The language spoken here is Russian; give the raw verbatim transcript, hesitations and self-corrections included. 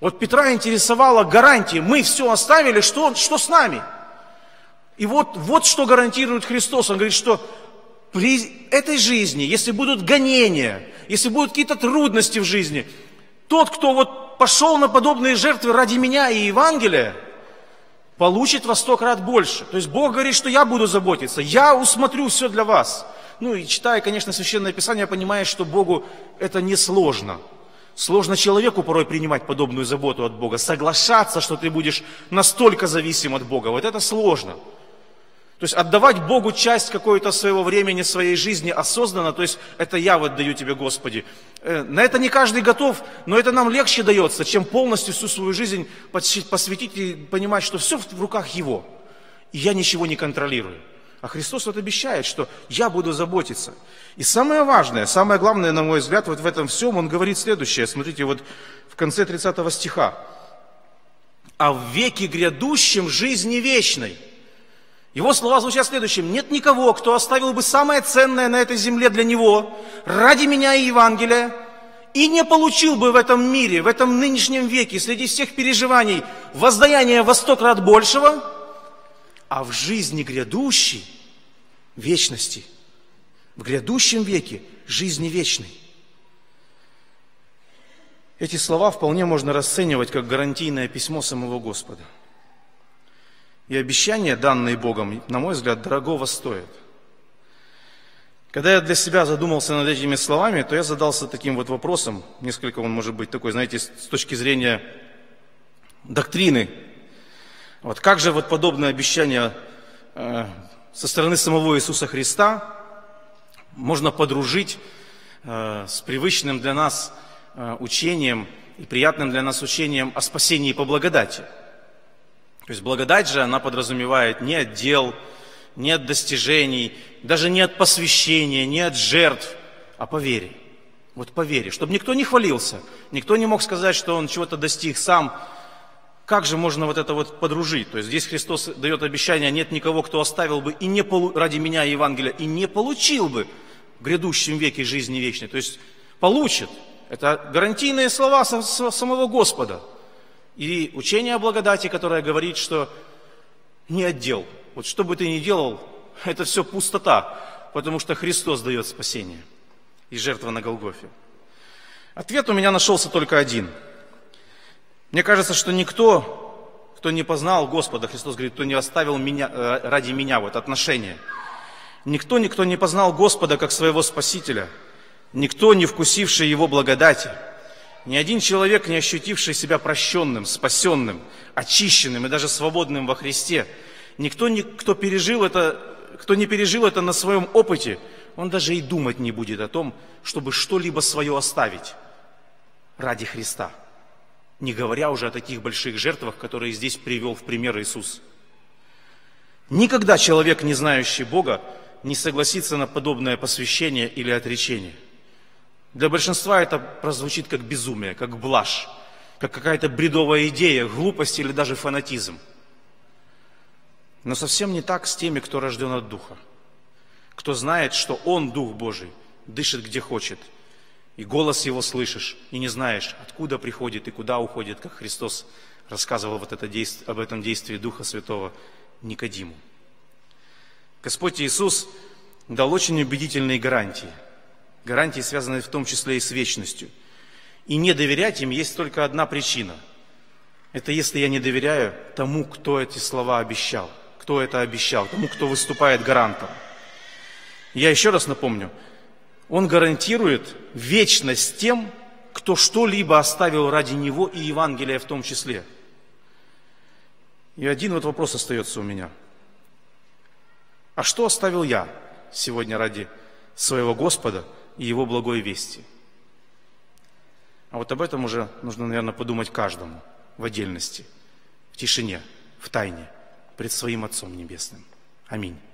Вот Петра интересовала гарантия. Мы все оставили, что, что с нами? И вот, вот что гарантирует Христос. Он говорит, что при этой жизни, если будут гонения, если будут какие-то трудности в жизни, тот, кто вот пошел на подобные жертвы ради меня и Евангелия, получит во сто крат больше. То есть Бог говорит, что я буду заботиться, я усмотрю все для вас. Ну и читая, конечно, Священное Писание, понимаешь, что Богу это не сложно. Сложно человеку порой принимать подобную заботу от Бога, соглашаться, что ты будешь настолько зависим от Бога. Вот это сложно. То есть отдавать Богу часть какой-то своего времени, своей жизни осознанно, то есть это я вот даю тебе, Господи. На это не каждый готов, но это нам легче дается, чем полностью всю свою жизнь посвятить и понимать, что все в руках Его. И я ничего не контролирую. А Христос вот обещает, что я буду заботиться. И самое важное, самое главное, на мой взгляд, вот в этом всем, Он говорит следующее. Смотрите, вот в конце тридцатого стиха. «А в веке грядущем жизни вечной». Его слова звучат следующим. Нет никого, кто оставил бы самое ценное на этой земле для него, ради меня и Евангелия, и не получил бы в этом мире, в этом нынешнем веке, среди всех переживаний, воздаяние во сто крат большего, а в жизни грядущей, вечности, в грядущем веке, жизни вечной. Эти слова вполне можно расценивать как гарантийное письмо самого Господа. И обещания, данные Богом, на мой взгляд, дорогого стоят. Когда я для себя задумался над этими словами, то я задался таким вот вопросом, несколько он может быть такой, знаете, с точки зрения доктрины. Вот как же вот подобное обещание э, со стороны самого Иисуса Христа можно подружить э, с привычным для нас э, учением и приятным для нас учением о спасении по благодати? То есть благодать же, она подразумевает не от дел, не от достижений, даже не от посвящения, не от жертв, а по вере. Вот по вере. Чтобы никто не хвалился, никто не мог сказать, что он чего-то достиг сам. Как же можно вот это вот подружить? То есть здесь Христос дает обещание, нет никого, кто оставил бы и не полу... ради меня Евангелия и не получил бы в грядущем веке жизни вечной. То есть получит. Это гарантийные слова самого Господа. И учение о благодати, которое говорит, что не от дел. Вот что бы ты ни делал, это все пустота, потому что Христос дает спасение и жертва на Голгофе. Ответ у меня нашелся только один. Мне кажется, что никто, кто не познал Господа, Христос говорит, кто не оставил меня, ради меня вот отношения, никто, никто не познал Господа как своего Спасителя, никто, не вкусивший Его благодати, ни один человек, не ощутивший себя прощенным, спасенным, очищенным и даже свободным во Христе, никто, кто пережил это, кто не пережил это на своем опыте, он даже и думать не будет о том, чтобы что-либо свое оставить ради Христа. Не говоря уже о таких больших жертвах, которые здесь привел в пример Иисус. Никогда человек, не знающий Бога, не согласится на подобное посвящение или отречение. Для большинства это прозвучит как безумие, как блажь, как какая-то бредовая идея, глупость или даже фанатизм. Но совсем не так с теми, кто рожден от Духа, кто знает, что Он, Дух Божий, дышит где хочет, и голос Его слышишь, и не знаешь, откуда приходит и куда уходит, как Христос рассказывал вот это действие, об этом действии Духа Святого Никодиму. Господь Иисус дал очень убедительные гарантии. Гарантии, связанные в том числе и с вечностью. И не доверять им есть только одна причина. Это если я не доверяю тому, кто эти слова обещал, кто это обещал, тому, кто выступает гарантом. Я еще раз напомню, Он гарантирует вечность тем, кто что-либо оставил ради Него и Евангелия в том числе. И один вот вопрос остается у меня. А что оставил я сегодня ради своего Господа и Его благой вести? А вот об этом уже нужно, наверное, подумать каждому в отдельности, в тишине, в тайне, пред своим Отцом Небесным. Аминь.